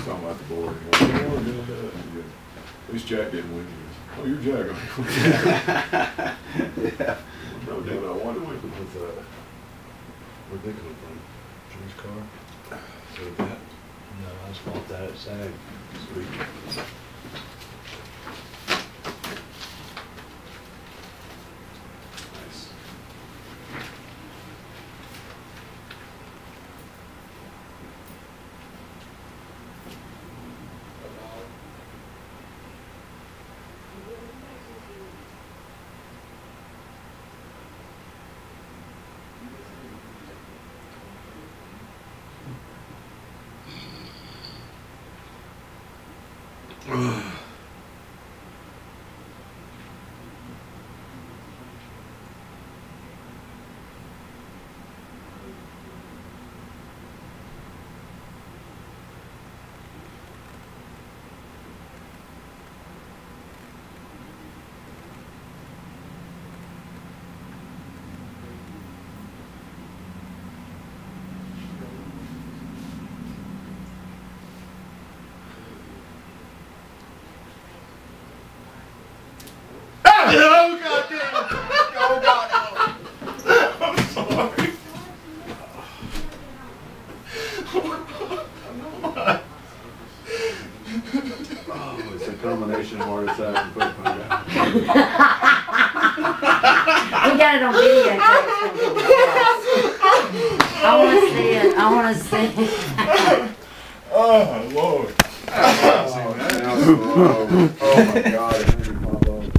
talking about the board. At least Jack didn't win. Oh, you're Jack. Yeah. No doubt, I wonder what Where'd they come from? Jim's car? so that. No, I just bought that at SAG. Sweet. Nice. Oh, God damn. Oh, God. I'm sorry. Oh, it's a combination of heart attack and foot pain. We got it on video. I want to see it. I want to see it. Oh, Lord. Oh, my God.